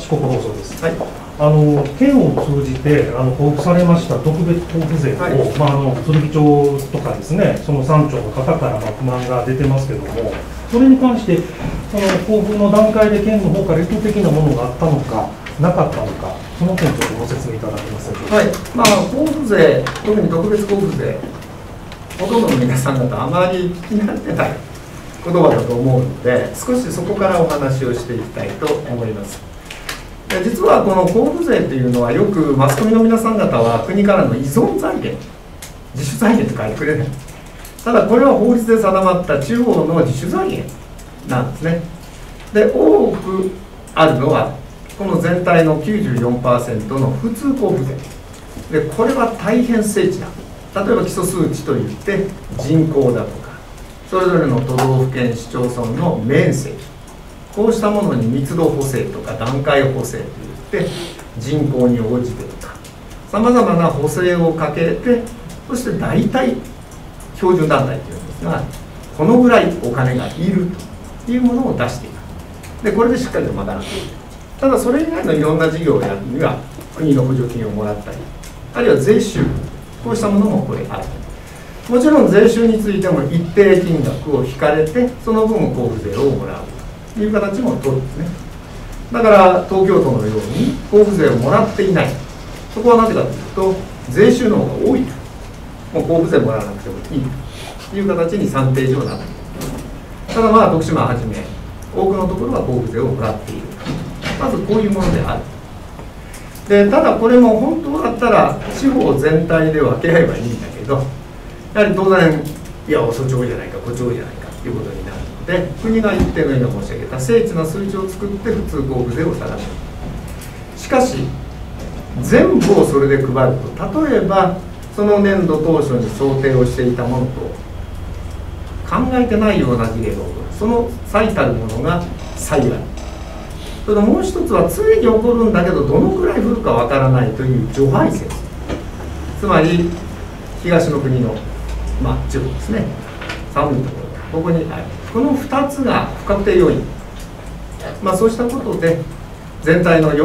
四国放送です。 はい。 県を通じて交付されました特別交付税を、 はい、 鶴木町とかですね、その3町の方から不満が出てますけども、それに関して、その交付の段階で県の方から意図的なものがあったのか、なかったのか、その点、ちょっとご説明いただけますでしょうか。 はい。交付税、特に特別交付税、ほとんどの皆さん方、あまり聞き慣れてない言葉だと思うので、少しそこからお話をしていきたいと思います。実はこの交付税というのは、よくマスコミの皆さん方は国からの依存財源、自主財源と書いてくれない。ただこれは法律で定まった地方の自主財源なんですね。で、多くあるのはこの全体の 94% の普通交付税で、これは大変精緻な、例えば基礎数値といって人口だとか、それぞれの都道府県市町村の面積、こうしたものに密度補正とか段階補正といって人口に応じてとかさまざまな補正をかけて、そして大体標準団体というんですが、このぐらいお金がいるというものを出していく。でこれでしっかりと賄っていく。ただそれ以外のいろんな事業をやるには国の補助金をもらったり、あるいは税収、こうしたものもこれある。もちろん税収についても一定金額を引かれて、その分交付税をもらうという形も取るんですね。だから東京都のように交付税をもらっていない、そこはなぜかというと税収の方が多いと、もう交付税もらわなくてもいいという形に算定上なっている。ただ徳島をはじめ多くのところは交付税をもらっている。まずこういうものである。でただこれも本当だったら地方全体で分け合えばいいんだけど、やはり当然、いや、遅町じゃないか、古町じゃないかということになるので、国が一定の今申し上げた精緻な数値を作って普通交付税を定める。しかし、全部をそれで配ると、例えば、その年度当初に想定をしていたものと考えてないような事例が起こる。その最たるものが災害。それともう一つは、常に起こるんだけど、どのくらい降るかわからないという除排雪。つまり、東の国の地方ですね、寒いところ、ここにある、この2つが不確定要因、そうしたことで、全体の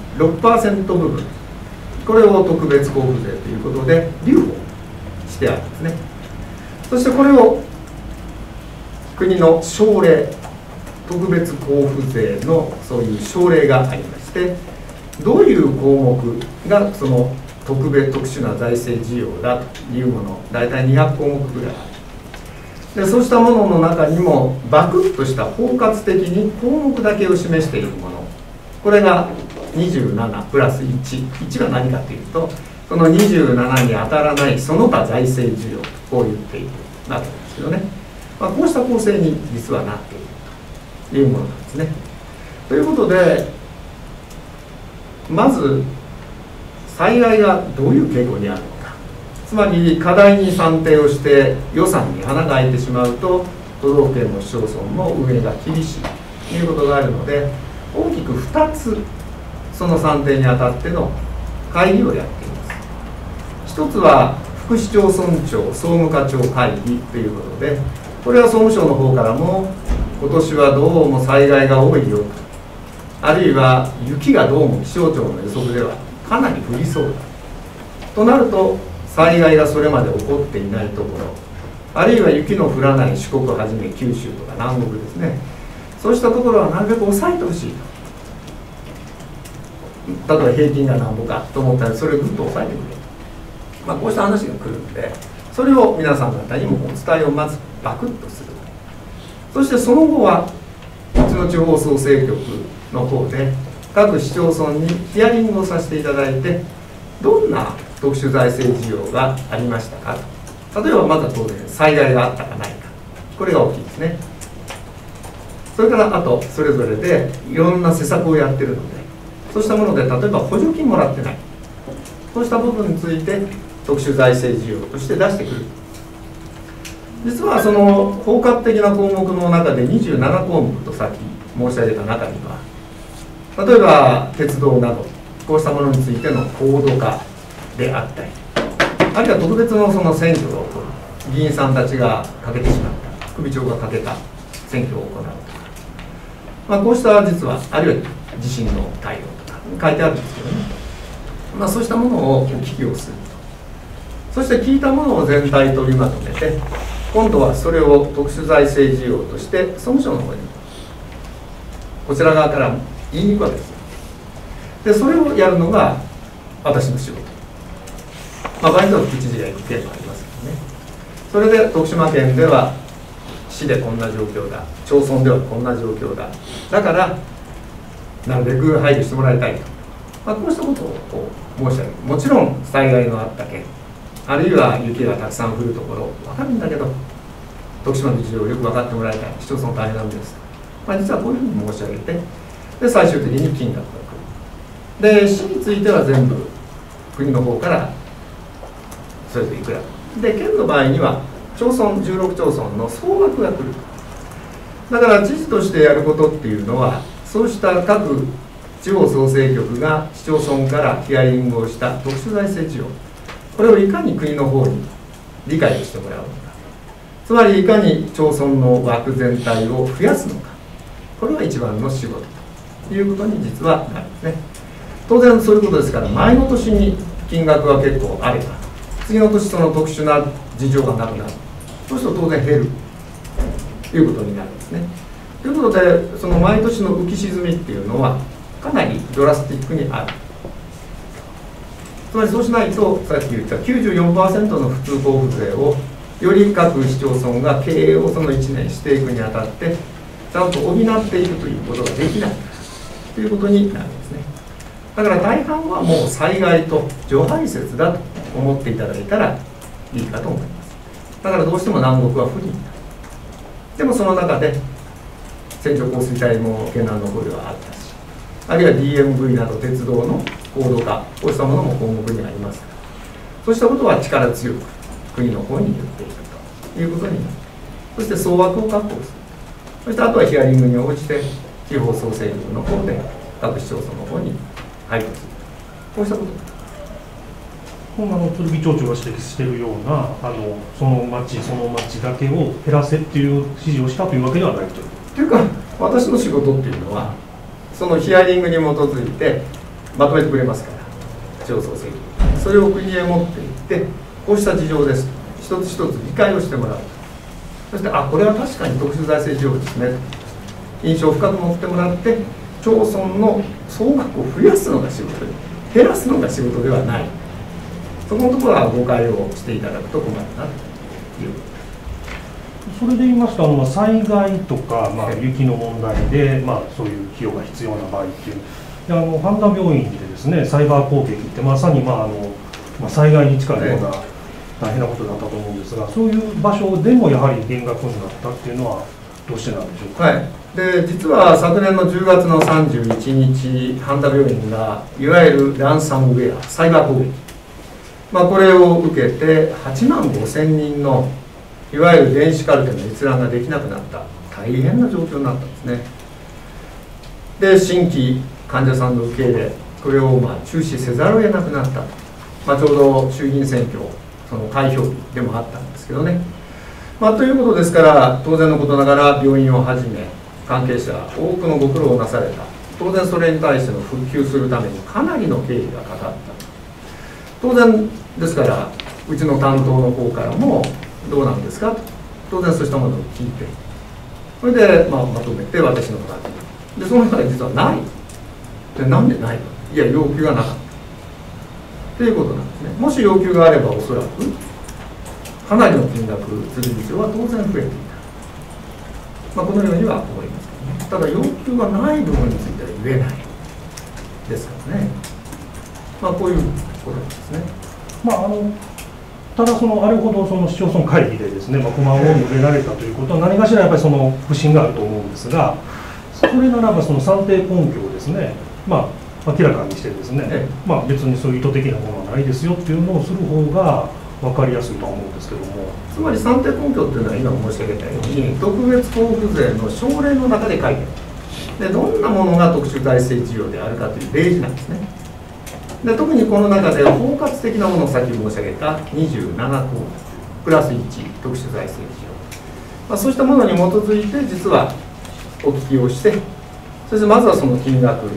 6% 部分、これを特別交付税ということで、留保してあるんですね。そしてこれを国の省令、特別交付税のそういう省令がありまして、どういう項目がその特殊な財政事業だというもの、大体200項目ぐらいある。でそうしたものの中にもバクッとした包括的に項目だけを示しているもの、これが27プラス1が何かというと、その27に当たらないその他財政事業、こう言っているわけですけどね、こうした構成に実はなっているというものなんですね。ということで、まず災害がどういう傾向にあるのか、つまり課題に算定をして予算に穴が開いてしまうと、都道府県の市町村も運営が厳しいということがあるので、大きく2つその算定にあたっての会議をやっています。一つは副市町村長総務課長会議ということで、これは総務省の方からも今年はどうも災害が多いよと、あるいは雪がどうも気象庁の予測ではかなり降りそうだとなると、災害がそれまで起こっていないところ、あるいは雪の降らない四国をはじめ九州とか南国ですね、そうしたところはなるべく抑えてほしいと。例えば平均が何歩かと思ったら、それをぐっと抑えてくれ、こうした話が来るので、それを皆さん方にもお伝えをまずバクッとする。そしてその後はうちの地方創生局の方で各市町村にヒアリングをさせていただいて、どんな特殊財政事業がありましたかと。例えばまずは当然災害があったかないか、これが大きいですね。それからあとそれぞれでいろんな施策をやってるので、そうしたもので例えば補助金もらってない、そうした部分について特殊財政事業として出してくる。実はその包括的な項目の中で27項目とさっき申し上げた中には、例えば鉄道などこうしたものについての高度化であったり、あるいは特別のその選挙が起こる、議員さんたちが欠けてしまった、副部長が欠けた選挙を行うとか、こうした実はあるいは地震の対応と書いてあるんですけどね、そうしたものをお聞きをすると、そして聞いたものを全体取りまとめて、今度はそれを特殊財政事業として総務省の方にこちら側から言いに行くわけです。でそれをやるのが私の仕事、場合によっては副知事が行く件もありますけどね。それで徳島県では市でこんな状況だ、町村ではこんな状況だ、だからなるべく配慮してもらいたいと、こうしたことを申し上げる。もちろん災害のあった県、あるいは雪がたくさん降るところ分かるんだけど、徳島の事情をよく分かってもらいたい、市町村大変なんです、実はこういうふうに申し上げて、で最終的に金額が来る。で市については全部国の方からそれぞれいくらで、県の場合には町村16町村の総額が来る。だから知事としてやることっていうのは、そうした各地方創生局が市町村からヒアリングをした特殊財政事業、これをいかに国の方に理解をしてもらうのか、つまりいかに町村の枠全体を増やすのか、これが一番の仕事ということに実はなるんですね。当然そういうことですから、前の年に金額が結構あれば次の年その特殊な事情がなくなる、そうすると当然減るということになるんですね。ということで、その毎年の浮き沈みっていうのはかなりドラスティックにある。つまりそうしないと、さっき言った 94% の普通交付税をより各市町村が経営をその1年していくにあたってちゃんと補っていくということができないということになるんですね。だから大半はもう災害と除排雪だと思っていただいたらいいかと思います。だからどうしても南国は不利になる。でもその中で線状降水帯も懸念の声はあったし、あるいは DMV など鉄道の高度化、こうしたものも項目にありますから、そうしたことは力強く国の方に言っていくということになる。そして総額を確保する。そしてあとはヒアリングに応じて地方創生局の方で各市町村の方に配布する。こうしたことです。 鶴見町長が指摘しているようなその町だけを減らせっていう指示をしたというわけではないという。 というか、私の仕事っていうのはそのヒアリングに基づいてまとめてくれますから、地方創生局、それを国へ持っていってこうした事情ですと一つ一つ理解をしてもらう。そしてこれは確かに特殊財政事業ですね、印象を深く持ってもらって、町村の総額を増やすのが仕事で、減らすのが仕事ではない。そこのところは誤解をしていただくと困るなという。 それで言いますと、災害とか、雪の問題で、そういう費用が必要な場合っていう、半田病院でですね、サイバー攻撃ってまさに、災害に近いような大変なことだったと思うんですが、そういう場所でもやはり減額になったっていうのはどうしてなんでしょうか。 で実は昨年の10月の31日、半田病院がいわゆるランサムウェア、サイバー攻撃、これを受けて8万5,000人のいわゆる電子カルテの閲覧ができなくなった、大変な状況になったんですね。で新規患者さんの受け入れ、これを中止せざるを得なくなったと、ちょうど衆議院選挙その開票日でもあったんですけどね。ということですから、当然のことながら病院をはじめ関係者多くのご苦労をなされた。当然それに対しての復旧するためにかなりの経費がかかった。当然ですから、うちの担当の方からもどうなんですかと、当然そうしたものを聞いて、それで、まとめて私の方に、でその中で実はないで、なんでないの、いや要求がなかったということなんですね。もし要求があればおそらくかなりの金額、鶴見町は当然増えていた、このようには思いますけどね。ただ要求がない部分については言えないですからね。こういうことなんですね。 ただあれほどその市町村会議でですね、不満を述べられたということは何かしらやっぱりその不信があると思うんですが、それならばその算定根拠をですね、明らかにしてですね、別にそういう意図的なものはないですよっていうのをする方が分かりやすいとは思うんですけども。 つまり算定根拠っていうのは今申し上げたように特別交付税の省令の中で書いてある。でどんなものが特殊財政事業であるかという例示なんですね。で特にこの中で包括的なものをさっき申し上げた27項目プラス1特殊財政事業、そうしたものに基づいて実はお聞きをして、そしてまずはその金額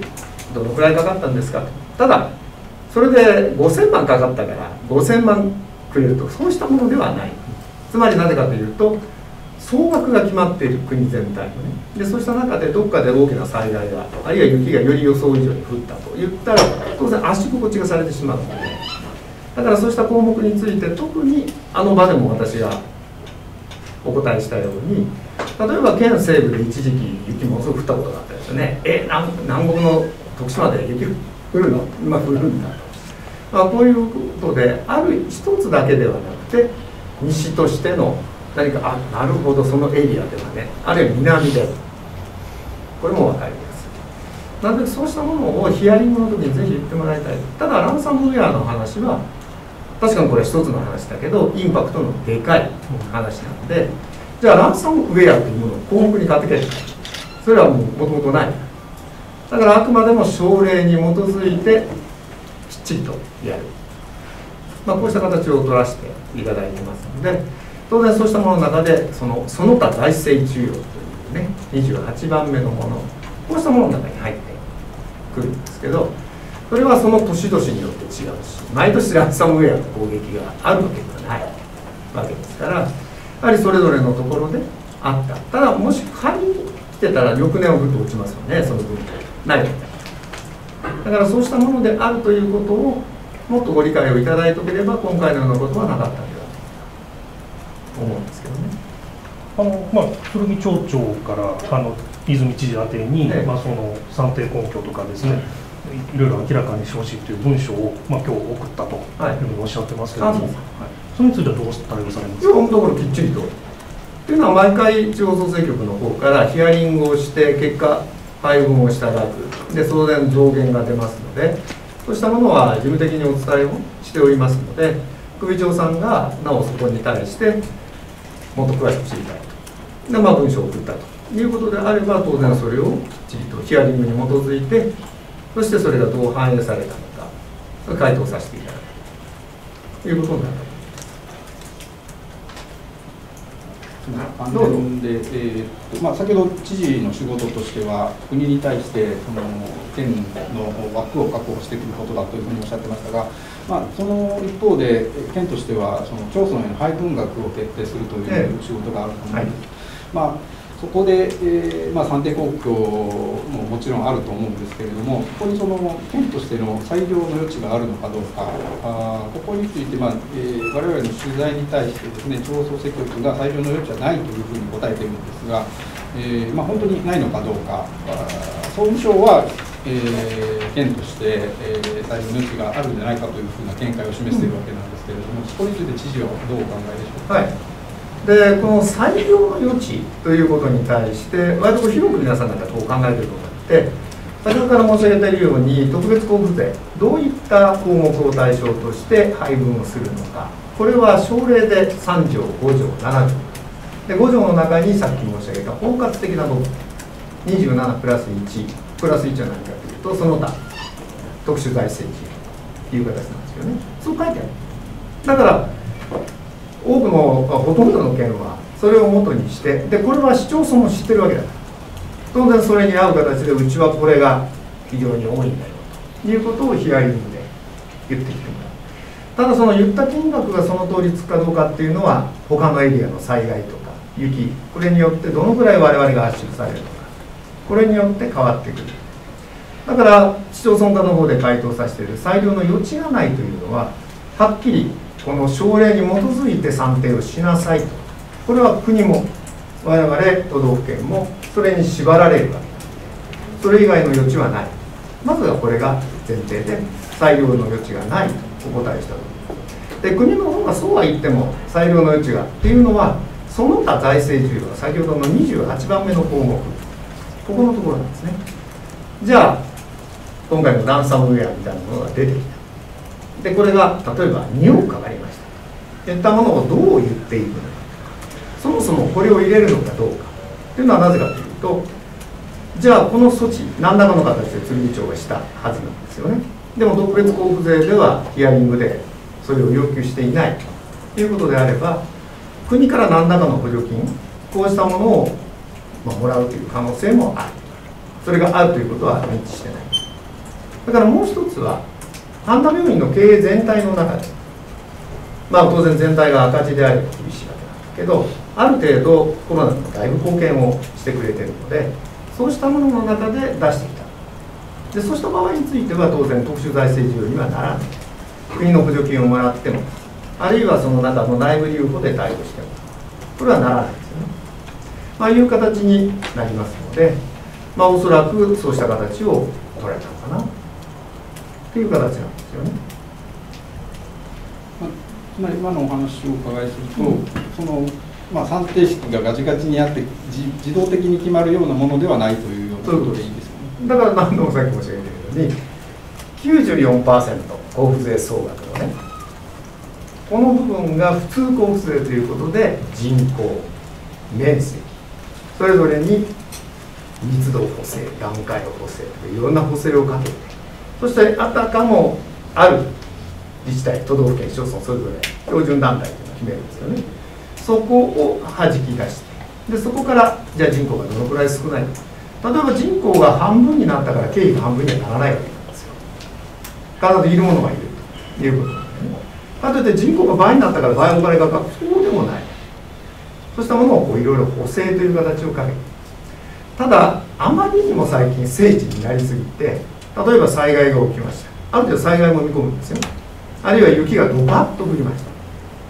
どのくらいかかったんですかと。ただそれで5000万かかったから5000万くれると、そうしたものではない。つまりなぜかというと、総額が決まっている、国全体のね。でそうした中でどっかで大きな災害が、あるいは雪がより予想以上に降ったと言ったら、当然足心地がされてしまうので、だからそうした項目について特にあの場でも私がお答えしたように、例えば県西部で一時期雪ものすごく降ったことがあったですよね。南国の徳島で雪降るの今降るんだと、こういうことである一つだけではなくて、西としての何か、なるほど、そのエリアではね、あるいは南で、これも分かりやすい。なのでそうしたものをヒアリングの時にぜひ言ってもらいたい。ただランサムウェアの話は確かにこれ一つの話だけど、インパクトのでかい話なので、じゃあランサムウェアというものを項目にかけて、それはもともとない。だからあくまでも省令に基づいてきっちりとやる、こうした形を取らせていただいてますので、当然そうしたものの中でその他財政需要というね、28番目のもの、こうしたものの中に入ってくるんですけど、それはその年々によって違うし、毎年ランサムウェアの攻撃があるわけではないわけですから、やはりそれぞれのところであった。ただもし仮に来てたら翌年はぐっと落ちますよね、その分ないわけだから、そうしたものであるということをもっとご理解をいただいておければ、今回のようなことはなかったんではないかと思うんですけどね。 古着町長から泉知事宛てに、その算定根拠とかですね、いろいろ明らかにしてほしいという文書を、今日送ったというふうにおっしゃってますけれども、それについてはどう対応されますか。 今のところきっちりと。というのは、毎回地方創生局の方からヒアリングをして、結果、配分をした額で、当然増減が出ますので、そうしたものは事務的にお伝えをしておりますので、首長さんがなおそこに対して、もっと詳しく知りたいと。で、文書を送ったということであれば、当然それをきっちりとヒアリングに基づいて、そしてそれがどう反映されたのか、回答させていただくということになると思います。先ほど知事の仕事としては、国に対してその県の枠を確保してくることだというふうにおっしゃってましたが、その一方で、県としてはその町村への配分額を決定するという仕事があると思うんです。そこで、算定根拠ももちろんあると思うんですけれども、ここにその県としての裁量の余地があるのかどうか、ここについて、我々の取材に対してですね、地方創生局が裁量の余地はないというふうに答えているんですが、本当にないのかどうか、総務省は、県として、裁量の余地があるんじゃないかというふうな見解を示しているわけなんですけれども、そこについて知事はどうお考えでしょうか。 でこの裁量の余地ということに対して割と広く皆さん方こう考えていることがあって、先ほどから申し上げているように特別交付税どういった項目を対象として配分をするのか、これは省令で3条5条7条で、5条の中にさっき申し上げた包括的な部分27プラス1プラス1は何かというと、その他特殊財政費という形なんですよね。そう書いてある。だから多くのほとんどの県はそれを元にして、でこれは市町村も知ってるわけだから、当然それに合う形でうちはこれが非常に多いんだよということをヒアリングで言ってきてもらう。ただその言った金額がその通りつくかどうかっていうのは、他のエリアの災害とか雪、これによってどのぐらい我々が圧縮されるのか、これによって変わってくる。だから市町村課の方で回答させている裁量の余地がないというのは、はっきりこの省令に基づいて算定をしなさいと、これは国も我々都道府県もそれに縛られるわけです。それ以外の余地はない。まずはこれが前提で、裁量の余地がないとお答えしたと。で国の方がそうは言っても裁量の余地がっていうのは、その他財政需要は先ほどの28番目の項目、ここのところなんですね。じゃあ今回のランサムウェアみたいなものが出てきた。でこれが例えば2億かかりましたといったものをどう言っていくのか、そもそもこれを入れるのかどうかというのはなぜかというと、じゃあこの措置何らかの形で鶴見町がしたはずなんですよね。でも特別交付税ではヒアリングでそれを要求していないということであれば、国から何らかの補助金、こうしたものをもらうという可能性もある。それがあるということは認知してないだからもう一つは半田病院の経営全体の中で、当然全体が赤字であれば厳しいわけなんだけど、ある程度コロナにもだいぶ貢献をしてくれているので、そうしたものの中で出してきた。でそうした場合については当然特殊財政事業にはならない。国の補助金をもらっても、あるいはその中の内部留保で対応しても、これはならないですよね。いう形になりますので、おそらくそうした形を取られたのかなという形なんですよね。 つまり今のお話をお伺いすると、その算定式がガチガチにあって自動的に決まるようなものではないというようなことでいいんですよね。 だから何度もさっき申し上げたように 94% 交付税総額のね、この部分が普通交付税ということで人口、面積、それぞれに密度補正、段階補正といういろんな補正をかけて、そしてあたかもある自治体、都道府県、市町村それぞれ標準団体というのを決めるんですよね。そこを弾き出して、でそこからじゃあ人口がどのくらい少ないのか、例えば人口が半分になったから経費が半分にはならないわけなんですよ。必ずいるものがいるということなんでね。かといって人口が倍になったから倍お金がかかる、そうでもない。そうしたものをいろいろ補正という形をかけて、ただあまりにも最近聖地になりすぎて、例えば災害が起きました。ある程度災害も見込むんですよ。あるいは雪がドバッと降りました。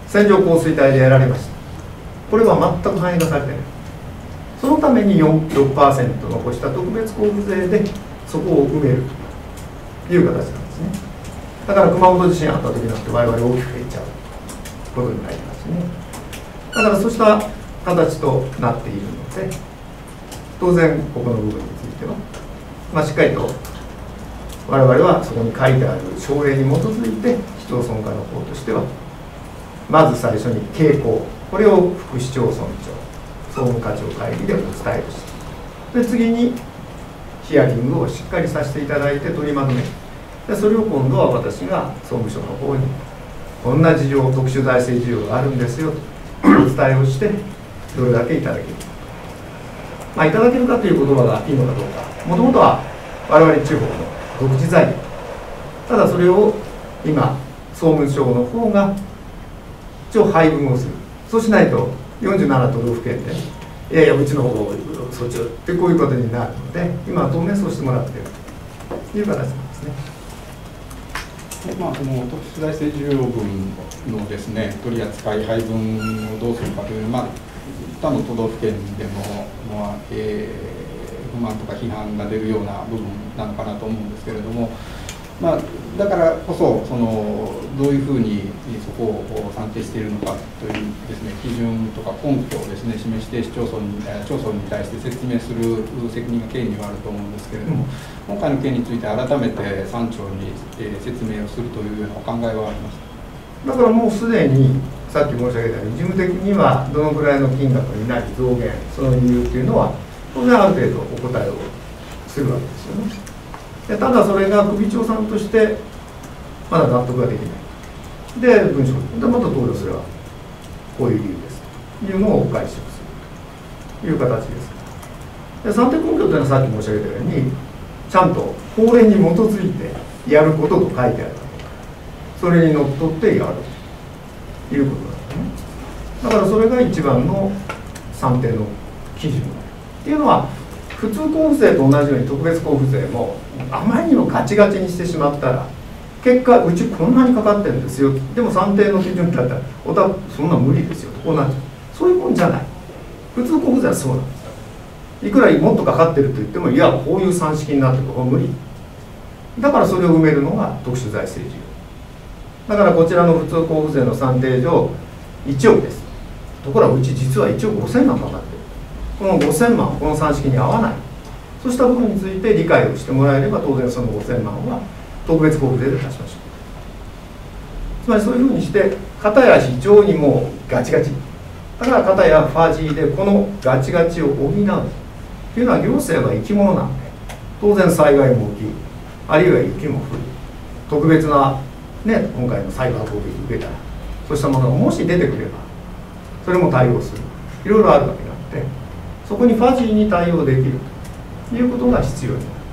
線状降水帯でやられました。これは全く反映がされてない。そのために 6% 残した特別交付税でそこを埋めるという形なんですね。だから熊本地震あった時なんて我々大きく減っちゃうことになりますね。だからそうした形となっているので、当然ここの部分については、しっかりと我々はそこに書いてある省令に基づいて市町村課の方としては、まず最初に傾向、これを副市町村長、総務課長会議でお伝えをして、で次にヒアリングをしっかりさせていただいて取りまとめ、でそれを今度は私が総務省の方にこんな事情、特殊財政事情があるんですよとお伝えをして、どれだけいただけるか、いただけるかという言葉がいいのかどうか、もともとは我々地方の独自財源、ただそれを今総務省の方が一応配分をする。そうしないと47都道府県でいやいやうちの方が多い、そっちってこういうことになるので、今は当面そうしてもらっているという形なんですね。 その特殊財政需要分のですね、取り扱い配分をどうするかという、他の都道府県でも、不満とか批判が出るような部分なのかなと思うんですけれども、だからこそどういうふうにそこを算定しているのかというですね、基準とか根拠をですね示して市町村に対して説明する責任が県にはあると思うんですけれども、今回の件について改めて参長に説明をするというようなお考えはありますか。 だからもうすでにさっき申し上げたように、事務的にはどのくらいの金額になり増減、その理由というのは当然ある程度お答えをするわけですよね。でただそれが首長さんとしてまだ納得ができないで、文書でまた投与すればこういう理由ですというのをお返しをするという形です。で算定根拠というのはさっき申し上げたように、ちゃんと法令に基づいてやることと書いてあるわけだから、それにのっとってやるということなんですね。だからそれが一番の算定の基準っていうのは、普通交付税と同じように特別交付税もあまりにもガチガチにしてしまったら、結果うちこんなにかかってるんですよ、でも算定の基準だったらおたそんな無理ですよとこうなっちゃう。そういうもんじゃない。普通交付税はそうなんです。いくらもっとかかってると言っても、いやこういう算式になってるから無理だから、それを埋めるのが特殊財政事業だから、こちらの普通交付税の算定上1億です。ところがうち実は1億5000万かかってる。この5000万この算式に合わない。そうした部分について理解をしてもらえれば、当然その5000万は特別交付税で出しましょう。つまりそういうふうにして、片や非常にもうガチガチ、だから片やファジーでこのガチガチを補うというのは、行政は生き物なんで、当然災害も起き、あるいは雪も降る、特別な、今回のサイバー攻撃を受けたら、そうしたものがもし出てくればそれも対応する、いろいろあるわけなので、そこにファジーに対応できるということが必要になる。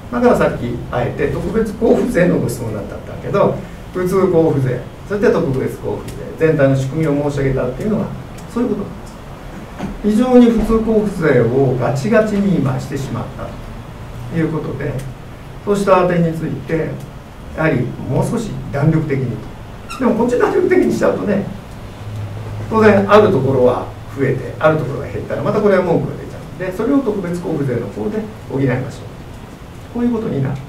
だからさっきあえて特別交付税のご質問だったんだけど、普通交付税、そして特別交付税、全体の仕組みを申し上げたっていうのはそういうことなんです。非常に普通交付税をガチガチに今してしまったということで、そうした点についてやはりもう少し弾力的に、でもこっち弾力的にしちゃうとね、当然あるところは増えてあるところが減ったらまたこれは文句が出ちゃうので、それを特別交付税の方で補いましょう、こういうことになる。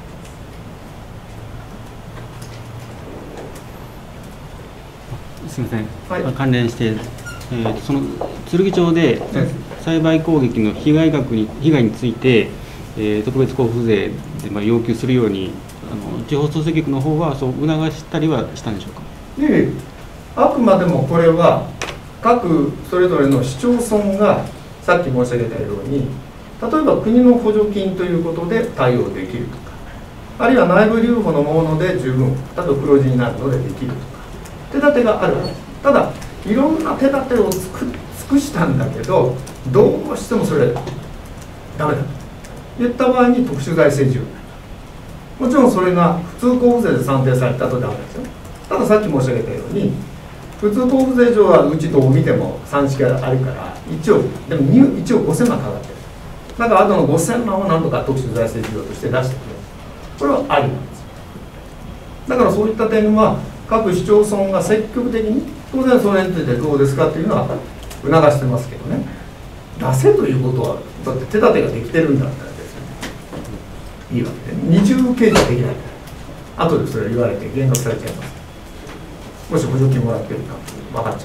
すみません、 はい、 関連して、その剣町で栽培攻撃の被害について、特別交付税で要求するように地方創生局の方はそう促したりはしたんでしょうか。 あくまでもこれは各それぞれの市町村がさっき申し上げたように、例えば国の補助金ということで対応できるとか、あるいは内部留保のもので十分、例えば黒字になるのでできるとか、手立てがあるわけです。ただいろんな手立てを尽くしたんだけど、どうしてもそれダメだと言った場合に特殊財政事業、もちろんそれが普通交付税で算定されたとダメですよ。たださっき申し上げたように、普通交付税上はうちどう見ても算式があるから1億、でも1億5000万かかってる。だからあとの5000万をなんとか特殊財政事業として出してくれる、これはありなんですよ。だからそういった点は各市町村が積極的に、当然それについてどうですかっていうのは促してますけどね、出せということはだって手立てができてるんだったらですね、いいわけで、二重計上できないから後でそれを言われて減額されちゃいます。もし補助金もらってるか分かっちゃ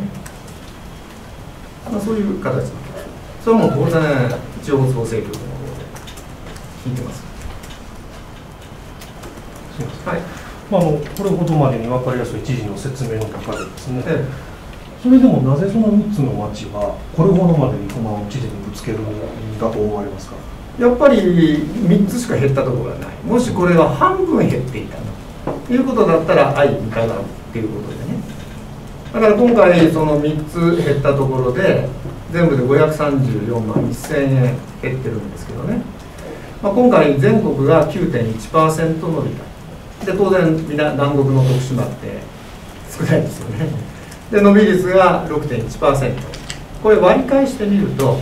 ったらね、そういう形なんです。それはもう当然地方創生局の方で聞いてます。はい、 これほどまでに分かりやすい知事の説明の中でですね、それでもなぜその3つの町はこれほどまでに不満を知事にぶつけるんだと思われますか。 やっぱり3つしか減ったところがない。もしこれが半分減っていたということだったら相疑かなっていうことでね。だから今回その3つ減ったところで全部で534万1000円減ってるんですけどね、今回全国が 9.1% 伸びた。で当然南国の徳島って少ないですよね。で伸び率が 6.1%、 これ割り返してみると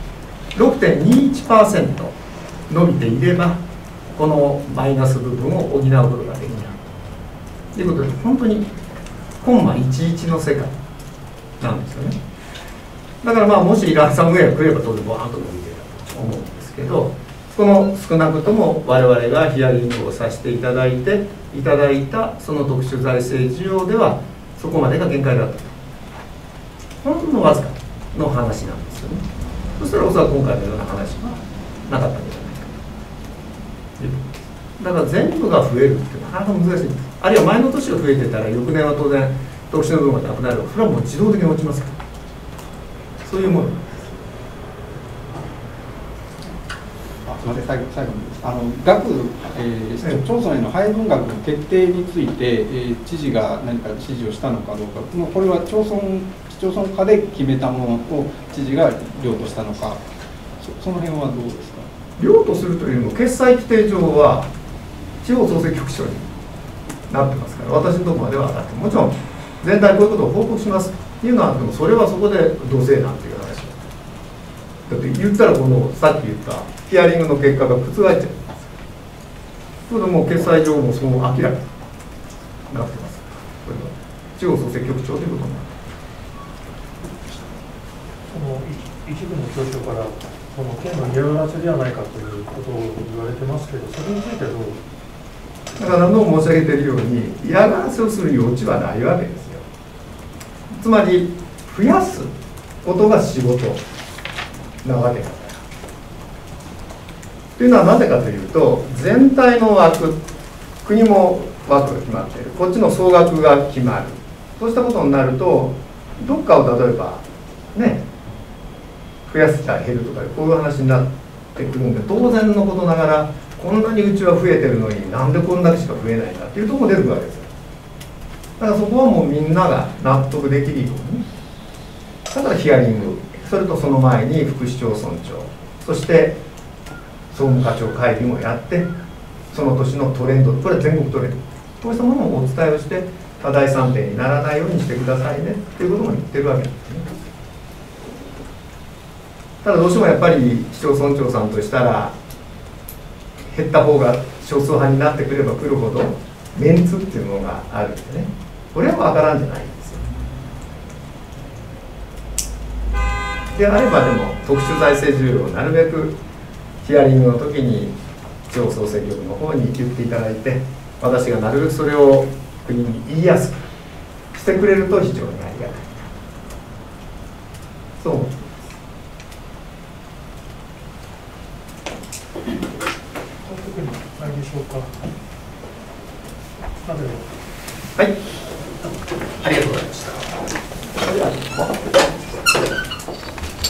6.21% 伸びていればこのマイナス部分を補うことができないということで、本当にコンマ11の世界なんですよね。だからもしランサムウェアが来れば当然ボワーンと伸びてたと思うんですけど、この少なくとも我々がヒアリングをさせていただいたその特殊財政需要ではそこまでが限界だったと、ほんのわずかの話なんですよね。そしたらおそらく今回のような話はなかったんじゃないかということです。だから全部が増えるってなかなか難しいんです。あるいは前の年が増えてたら翌年は当然特殊な部分がなくなる、それはもう自動的に落ちますから、そういうもの。 すみません、最後に額、町村への配分額の決定について、知事が何か指示をしたのかどうか、これは市町村下で決めたものを知事が領としたのか、その辺はどうですか。 領とするというよりも、決裁規定上は地方創生局長になってますから、私のところまでは上がって、もちろん全体こういうことを報告しますっていうのはあっても、それはそこでどうせなんていう話だって言ったら、このさっき言ったヒアリングの結果が覆っちゃうんです。それでもう決済上もそう明らかになってます。これは地方創生局長ということになってその一部の教書からこの県の嫌がらせではないかということを言われてますけど、それについてはどう。 だから何度も申し上げているように、嫌がらせをする余地はないわけですよ。つまり増やすことが仕事なわけだから。というのはなぜかというと、全体の枠、国も枠が決まっている、こっちの総額が決まる、そうしたことになると、どっかを例えばね、増やしたら減るとかこういう話になってくるんで、当然のことながらこんなにうちは増えてるのになんでこんだけしか増えないんだっていうところも出てくるわけですよ。だからそこはもうみんなが納得できるように、だからヒアリング、それとその前に副市町村長、そして総務課長会議もやって、その年のトレンド、これは全国トレンド、こうしたものをお伝えをして、多大算定にならないようにしてくださいねっていうことも言ってるわけなんですね。ただどうしてもやっぱり市町村長さんとしたら、減った方が少数派になってくればくるほど、メンツっていうのがあるんでね、これは分からんじゃないんですよ。であれば、でも特殊財政重要をなるべくヒアリングの時に地方創生局の方に言っていただいて、私がなるべくそれを国に言いやすくしてくれると非常にありがたい、そう思っています。 特にないでしょうか。 はい、ありがとうございました。